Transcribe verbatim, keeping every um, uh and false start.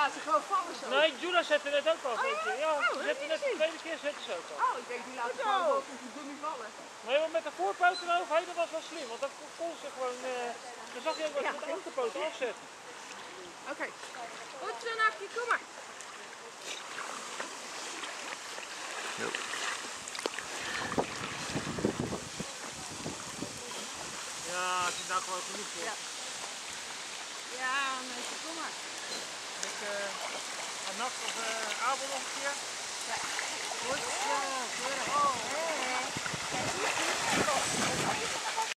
laten gewoon vallen zo. Nee, Jula zette net ook al Oh, een ja? keer. Ja, Oh, ze dat zette is net de niet. tweede keer zette ze ook al. Oh, ik denk die laten gewoon boven de dummy vallen. Nee, maar met de voorpoten eroverheen, dat was wel slim. Want dan kon- kon ze gewoon, eh, dan zag je ook wat ze met de achterpoten afzetten. Oké. Okay. Goed zo, Nakje, kom maar. Jo. Ja, het is nou gewoon genoeg voor. Ja. Ja, mensen, kom maar. Met uh, nacht of uh, avond nog een keer. Ja. Goed zo, goed. Oh, hé, hé.